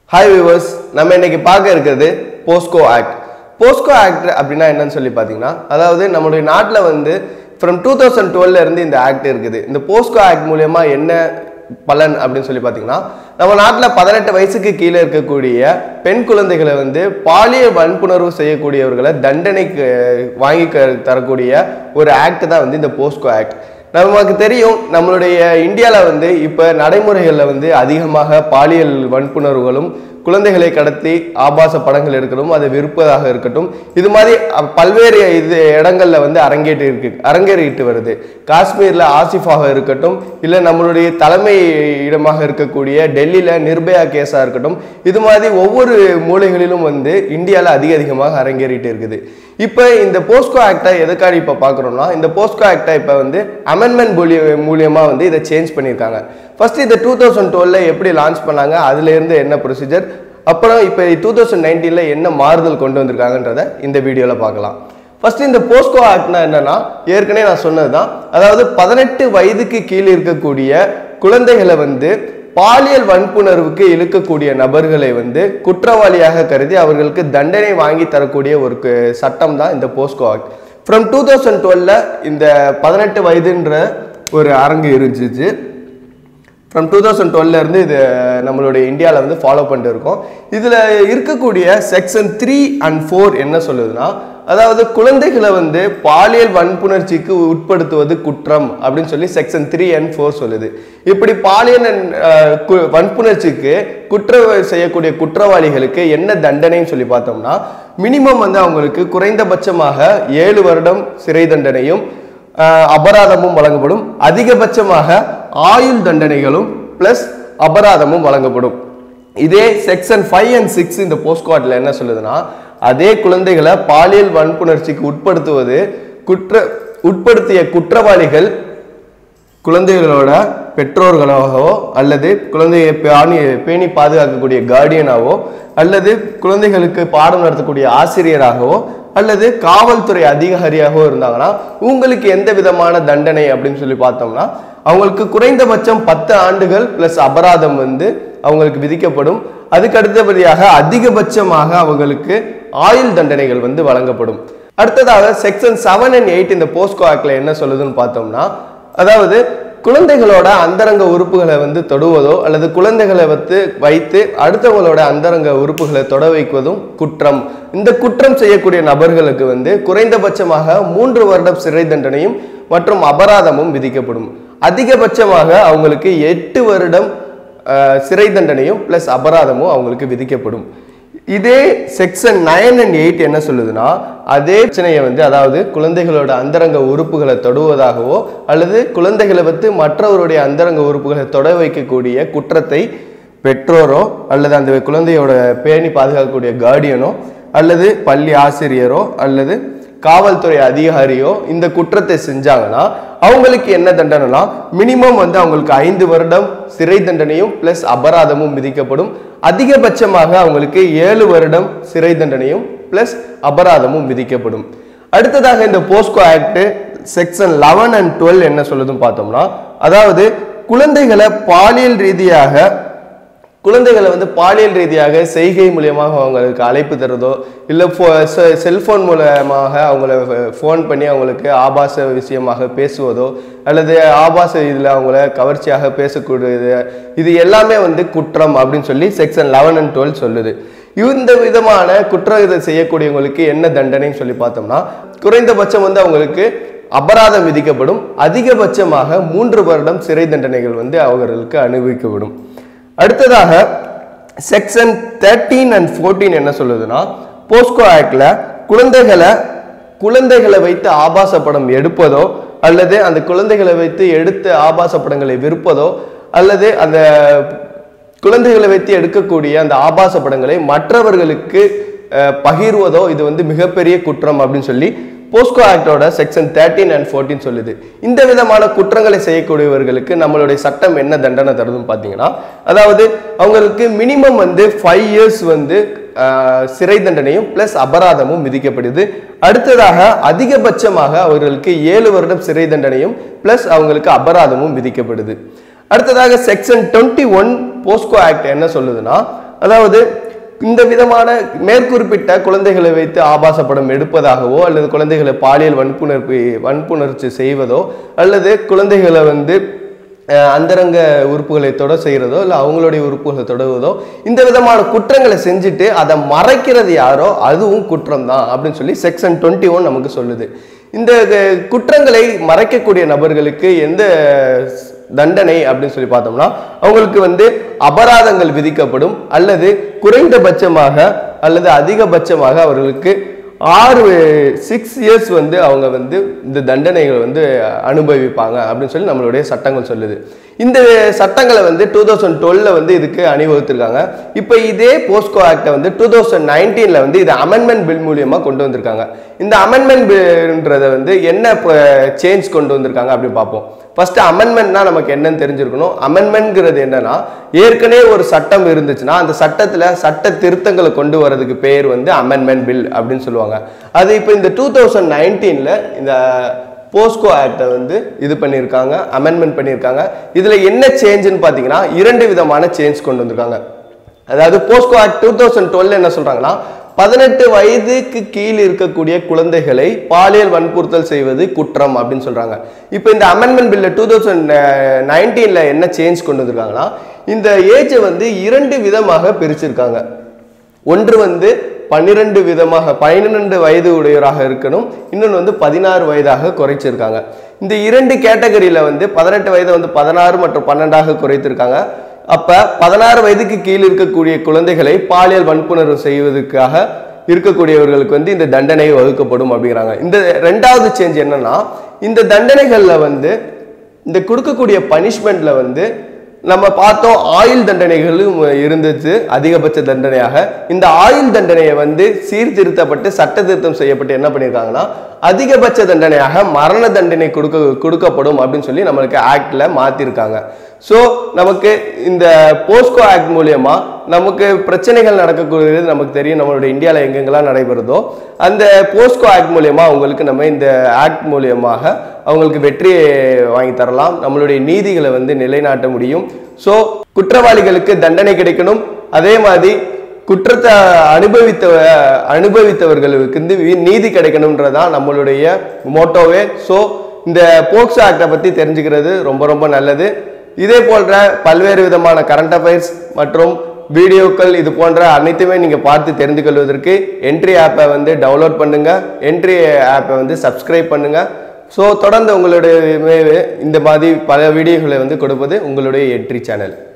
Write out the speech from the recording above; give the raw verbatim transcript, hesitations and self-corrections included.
Hi viewers, நம்ம இன்னைக்கு பார்க்க இருக்கிறது போஸ்கோ ஆக்ட். போஸ்கோ ஆக்ட் அப்படினா என்னன்னு சொல்லி பாத்தீங்கன்னா, அதாவது நம்மளுடைய நாட்டுல வந்து from two thousand twelve ல இருந்து இந்த ஆக்ட் இருக்குது. இந்த போஸ்கோ ஆக்ட் மூலமா என்ன பலன் அப்படினு சொல்லி பாத்தீங்கன்னா, நம்ம நாட்டுல பதினெட்டு வயசுக்கு கீழ இருக்கக்கூடிய பெண் குழந்தைகளை வந்து பாலியல் வன்புணர்வு செய்யக்கூடியவர்களை தண்டனைக்கு வாங்கி தரக்கூடிய ஒரு ஆக்ட் தான் வந்து இந்த போஸ்கோ ஆக்ட். நமக்கு தெரியும் நம்மளுடைய இந்தியால வந்து இப்ப நடைமுறைகள்ல வந்து அதிகமாக பாலியல் வன்புணர்வுகளும் குழந்தைகளை கடத்தி ஆபாச படங்கள் எடுக்கணும் அதை விருப்பதாக இருக்கட்டும் இது மாதிரி பல்வேறு இது இடங்கள்ல வந்து அரங்கேறி இருக்கு அரங்கேறிட்டு வருது. காஷ்மீர்ல ஆசிஃபாக இருக்கட்டும் இல்ல நம்மளுடைய தலைமை இடமாக இருக்கக்கூடிய டெல்லியில நிர்பயா கேஸா இருக்கட்டும் இது மாதிரி ஒவ்வொரு மூலைகளிலும் வந்து இந்தியால அதிக அதிகமாக அரங்கேறிட்டு இருக்குது. இப்போ இந்த போஸ்கோ ஆக்டை எதுக்காக இப்ப பார்க்கறோம்னா இந்த போஸ்கோ ஆக்டை இப்ப வந்து அமெண்ட்மென்ட் மூலமா வந்து இதை சேஞ்ச் பண்ணிருக்காங்க. ஃபர்ஸ்ட் இந்த two thousand twelve ல எப்படி லான்ச் பண்ணாங்க அதுல இருந்து என்ன ப்ரொசீஜர் அப்புறம் இப்போ twenty nineteen ல என்ன மாறுதல் கொண்டு வந்திருக்காங்கன்றதை இந்த வீடியோல பார்க்கலாம். ஃபர்ஸ்ட் இந்த போஸ்கோ ஆக்ட்னா என்னன்னா ஏற்கனவே நான் சொன்னதுதான் அதாவது பதினெட்டு வயதுக்கு கீழே இருக்கக்கூடிய குழந்தைகளை வந்து பாலியல் வன்புணர்வுக்கு இழுக்கக்கூடிய நபர்களை வந்து குற்றவாளியாக கருதி அவர்களுக்கு தண்டனை வாங்கி தரக்கூடிய ஒரு சட்டம் தான் இந்த POCSO act. From two thousand டுவெல்ல இந்த பதினெட்டு வயதுன்ற ஒரு அரங்கு இருந்துச்சு. ஃப்ரம் டூ தௌசண்ட் டுவெல்ல இருந்து இது நம்மளுடைய இந்தியாவில் வந்து ஃபாலோ பண்ணிட்டு இருக்கோம். இதில் இருக்கக்கூடிய செக்ஷன் த்ரீ அண்ட் ஃபோர் என்ன சொல்லுதுன்னா அதாவது குழந்தைகளை வந்து பாலியல் வன்புணர்ச்சிக்கு உட்படுத்துவது குற்றம் அப்படின்னு சொல்லி செக்ஷன் த்ரீ அண்ட் ஃபோர் சொல்லுது. இப்படி பாலியல் வன்புணர்ச்சிக்கு குற்றம் செய்யக்கூடிய குற்றவாளிகளுக்கு என்ன தண்டனைன்னு சொல்லி பார்த்தோம்னா மினிமம் வந்து அவங்களுக்கு குறைந்தபட்சமாக ஏழு வருடம் சிறை தண்டனையும் அபராதமும் வழங்கப்படும். அதிகபட்சமாக ஆயுள் தண்டனைகளும் பிளஸ் அபராதமும் வழங்கப்படும். இதே செக்ஷன் ஃபைவ் அண்ட் சிக்ஸ் இந்த போஸ்கோ ஆக்ட்ல என்ன சொல்லுதுன்னா அதே குழந்தைகளை பாலியல் வன்புணர்ச்சிக்கு உட்படுத்துவது குற்ற உட்படுத்திய குற்றவாளிகள் குழந்தைகளோட பெற்றோர்களாகவோ அல்லது குழந்தையை பேணி பேணி பாதுகாக்கக்கூடிய கார்டியனாகவோ அல்லது குழந்தைகளுக்கு பாடம் நடத்தக்கூடிய ஆசிரியராகவோ அல்லது காவல்துறை அதிகாரியாகவோ இருந்தாங்கன்னா உங்களுக்கு எந்த விதமான தண்டனை அப்படின்னு சொல்லி பார்த்தோம்னா அவங்களுக்கு குறைந்தபட்சம் பத்து ஆண்டுகள் பிளஸ் அபராதம் வந்து அவங்களுக்கு விதிக்கப்படும். அதுக்கு அடுத்தபடியாக அதிகபட்சமாக அவங்களுக்கு ஆயுள் தண்டனைகள் வந்து வழங்கப்படும். அடுத்ததாக செக்ஷன் செவன் அண்ட் எயிட் இந்த போஸ்கோ ஆக்ட்ல என்ன சொல்லுதுன்னு பார்த்தோம்னா அதாவது குழந்தைகளோட அந்தரங்க உறுப்புகளை வந்து தொடுவதோ அல்லது குழந்தைகளை வந்து வைத்து அடுத்தவங்களோட அந்தரங்க உறுப்புகளை தொட வைப்பதும் குற்றம். இந்த குற்றம் செய்யக்கூடிய நபர்களுக்கு வந்து குறைந்தபட்சமாக மூன்று வருடம் சிறை தண்டனையும் மற்றும் அபராதமும் விதிக்கப்படும். அதிகபட்சமாக அவங்களுக்கு எட்டு வருடம் சிறை தண்டனையும் பிளஸ் அபராதமும் அவங்களுக்கு விதிக்கப்படும். இதே செக்ஷன் நைன் அண்ட் எயிட் என்ன சொல்லுதுன்னா அதே பிரச்சனையை வந்து அதாவது குழந்தைகளோட அந்தரங்க உறுப்புகளை தொடுவதாகவோ அல்லது குழந்தைகளை வந்து மற்றவருடைய அந்தரங்க உறுப்புகளை தொட வைக்கக்கூடிய குற்றத்தை பெற்றோரோ அல்லது அந்த குழந்தையோட பேணி பாதுகாக்கக்கூடிய கார்டியனோ அல்லது பள்ளி ஆசிரியரோ அல்லது காவல்துறை அதிகாரியோ இந்த குற்றத்தை செஞ்சாங்கன்னா அவங்களுக்கு என்ன தண்டனைனா மினிமம் வந்து அவங்களுக்கு ஐந்து வருடம் சிறை தண்டனையும் பிளஸ் அபராதமும் விதிக்கப்படும். அதிகபட்சமாக அவங்களுக்கு ஏழு வருடம் சிறை தண்டனையும் பிளஸ் அபராதமும் விதிக்கப்படும். அடுத்ததாக இந்த POCSO act section eleven and twelve என்ன சொல்லுதுன்னு பார்த்தோம்னா அதாவது குழந்தைகளை பாலியல் ரீதியாக குழந்தைகளை வந்து பாலியல் ரீதியாக செய்கை மூலியமாக அவங்களுக்கு அழைப்பு தருதோ இல்லை செல்போன் மூலமாக அவங்கள ஃபோன் பண்ணி அவங்களுக்கு ஆபாச விஷயமாக பேசுவதோ அல்லது ஆபாச இதில் அவங்கள கவர்ச்சியாக பேசக்கூடியது இது எல்லாமே வந்து குற்றம் அப்படின்னு சொல்லி செக்ஷன் லெவன் அண்ட் டுவெல் சொல்லுது. இந்த விதமான குற்றம் செய்யக்கூடியவங்களுக்கு என்ன தண்டனைன்னு சொல்லி பார்த்தோம்னா குறைந்தபட்சம் வந்து அவங்களுக்கு அபராதம் விதிக்கப்படும். அதிகபட்சமாக மூன்று வருடம் சிறை தண்டனைகள் வந்து அவர்களுக்கு அனுபவிக்கப்படும். அடுத்ததாக செக்ஷன் தேர்ட்டீன் அண்ட் ஃபோர்டீன் என்ன சொல்லுதுன்னா போஸ்கோ ஆக்ட்ல குழந்தைகளை குழந்தைகளை வைத்து ஆபாச படம் எடுப்பதோ அல்லது அந்த குழந்தைகளை வைத்து எடுத்த ஆபாச படங்களை விற்பதோ அல்லது அந்த குழந்தைகளை வைத்து எடுக்கக்கூடிய அந்த ஆபாச படங்களை மற்றவர்களுக்கு பகிர்வதோ இது வந்து மிகப்பெரிய குற்றம் அப்படின்னு சொல்லி போஸ்கோ ஆக்டோட செக்ஷன் தேர்ட்டீன் அண்ட் ஃபோர்டீன் சொல்லுது. இந்த விதமான குற்றங்களை செய்யக்கூடியவர்களுக்கு நம்மளுடைய சட்டம் என்ன தண்டனை தருதுன்னு பார்த்தீங்கன்னா அதாவது அவங்களுக்கு மினிமம் வந்து ஃபைவ் இயர்ஸ் வந்து சிறை தண்டனையும் பிளஸ் அபராதமும் விதிக்கப்படுது. அடுத்ததாக அதிகபட்சமாக அவர்களுக்கு ஏழு வருடம் சிறை தண்டனையும் பிளஸ் அவங்களுக்கு அபராதமும் விதிக்கப்படுது. அடுத்ததாக section twenty one POCSO act என்ன சொல்லுதுன்னா அதாவது இந்த விதமான மேற்குறிப்பிட்ட குழந்தைகளை வைத்து ஆபாச படம் எடுப்பதாகவோ அல்லது குழந்தைகளை பாலியல் வன்புணர்வு வன்புணர்ச்சி செய்வதோ அல்லது குழந்தைகளை வந்து அந்தரங்க உறுப்புகளை தொட செய்கிறதோ இல்லை அவங்களுடைய உறுப்புகளை தொடர்வதோ இந்த விதமான குற்றங்களை செஞ்சுட்டு அதை மறைக்கிறது யாரோ அதுவும் குற்றம் தான் அப்படின்னு சொல்லி செக்ஷன் டுவெண்ட்டி ஒன் நமக்கு சொல்லுது. இந்த குற்றங்களை மறைக்கக்கூடிய நபர்களுக்கு எந்த தண்டனை அப்படின்னு சொல்லி பார்த்தோம்னா அவங்களுக்கு வந்து அபராதங்கள் விதிக்கப்படும் அல்லது குறைந்தபட்சமாக அல்லது அதிகபட்சமாக அவர்களுக்கு ஆறு சிக்ஸ் இயர்ஸ் வந்து அவங்க வந்து இந்த தண்டனைகளை வந்து அனுபவிப்பாங்க அப்படின்னு சொல்லி நம்மளுடைய சட்டங்கள் சொல்லுது. இந்த சட்டங்களை வந்து டூ தௌசண்ட் டுவெல்ல வந்து இதுக்கு அணிவகுத்திருக்காங்க. இப்போ இதே போஸ்கோ ஆக்டை வந்து டூ தௌசண்ட் நைன்டீன்ல வந்து இது அமெண்ட்மெண்ட் பில் மூலியமா கொண்டு வந்திருக்காங்க. இந்த அமெண்ட்மெண்ட் பில்ன்றதை வந்து என்ன சேஞ்ச் கொண்டு வந்திருக்காங்க அப்படின்னு பார்ப்போம். ஃபர்ஸ்ட் அமெண்ட்மெண்ட்னா நமக்கு என்னன்னு தெரிஞ்சிருக்கணும். அமெண்ட்மெண்ட்ங்கிறது என்னன்னா ஏற்கனவே ஒரு சட்டம் இருந்துச்சுன்னா அந்த சட்டத்துல சட்ட திருத்தங்களை கொண்டு வரதுக்கு பேர் வந்து அமெண்ட்மெண்ட் பில் அப்படின்னு சொல்லுவாங்க. அது இப்போ இந்த டூ தௌசண்ட் நைன்டீன்ல இந்த போஸ்கோ ஆக்டை வந்து இது பண்ணியிருக்காங்க, அமெண்ட்மெண்ட் பண்ணியிருக்காங்க. இதுல என்ன சேஞ்சுன்னு பார்த்தீங்கன்னா இரண்டு விதமான சேஞ்ச் கொண்டு வந்திருக்காங்க. அதாவது POCSO act two thousand twelve என்ன சொல்றாங்கன்னா பதினெட்டு வயதுக்கு கீழ் இருக்கக்கூடிய குழந்தைகளை பாலியல் வன்புறுத்தல் செய்வது குற்றம் அப்படின்னு சொல்றாங்க. இப்போ இந்த அமெண்ட்மெண்ட் பில்ல டூ தௌசண்ட் நைன்டீன்ல என்ன சேஞ்ச் கொண்டு வந்திருக்காங்கன்னா இந்த ஏஜை வந்து இரண்டு விதமாக பிரிச்சிருக்காங்க. ஒன்று வந்து பன்னிரெண்டு விதமாக பன்னிரெண்டு வயது உடையவராக இருக்கணும், இன்னொன்று வந்து பதினாறு வயதாக குறைச்சிருக்காங்க. இந்த இரண்டு கேட்டகரியில வந்து பதினெட்டு வயதை வந்து பதினாறு மற்றும் பன்னெண்டாக குறைத்திருக்காங்க. அப்ப பதினாறு வயதுக்கு கீழ் இருக்கக்கூடிய குழந்தைகளை பாலியல் வன்புணர்வு செய்வதற்காக இருக்கக்கூடியவர்களுக்கு வந்து இந்த தண்டனை வகுக்கப்படும் அப்படிங்கிறாங்க. இந்த ரெண்டாவது சேஞ்ச் என்னன்னா இந்த தண்டனைகள்ல வந்து இந்த கொடுக்கக்கூடிய பனிஷ்மெண்ட்ல வந்து நம்ம பார்த்தோம் ஆயுள் தண்டனைகளும் இருந்துச்சு அதிகபட்ச தண்டனையாக. இந்த ஆயுள் தண்டனையை வந்து சீர்திருத்தப்பட்டு சட்ட திருத்தம் செய்யப்பட்டு என்ன பண்ணியிருக்காங்கன்னா அதிகபட்ச தண்டனையாக மரண தண்டனை கொடுக்க கொடுக்கப்படும் அப்படின்னு சொல்லி நம்மளுக்கு ஆக்ட்ல மாத்திருக்காங்க. ஸோ நமக்கு இந்த போஸ்கோ ஆக்ட் மூலியமா நமக்கு பிரச்சனைகள் நடக்கக்கூடியது நமக்கு தெரியும். நம்மளுடைய இந்தியாவில் எங்கெங்கெல்லாம் நடைபெறுதோ அந்த போஸ்கோ ஆக்ட் மூலியமா அவங்களுக்கு நம்ம இந்த ஆக்ட் மூலியமாக அவங்களுக்கு வெற்றியை வாங்கி தரலாம், நம்மளுடைய நீதிகளை வந்து நிலைநாட்ட முடியும். ஸோ குற்றவாளிகளுக்கு தண்டனை கிடைக்கணும், அதே மாதிரி குற்றத்தை அனுபவித்த அனுபவித்தவர்களுக்கு வந்து நீதி கிடைக்கணும்ன்றதான் நம்மளுடைய மோட்டோவே. ஸோ இந்த போக்சோ ஆக்டை பற்றி தெரிஞ்சுக்கிறது ரொம்ப ரொம்ப நல்லது. இதே போன்ற பல்வேறு விதமான கரண்ட் அஃபேர்ஸ் மற்றும் வீடியோக்கள் இது போன்ற அனைத்துமே நீங்கள் பார்த்து தெரிந்து கொள்வதற்கு என்ட்ரி ஆப்பை வந்து டவுன்லோட் பண்ணுங்க, என்ட்ரி ஆப்பை வந்து சப்ஸ்கிரைப் பண்ணுங்க. ஸோ தொடர்ந்து உங்களுடைய இந்த மாதிரி பல வீடியோக்களை வந்து கொடுப்பது உங்களுடைய என்ட்ரி சேனல்.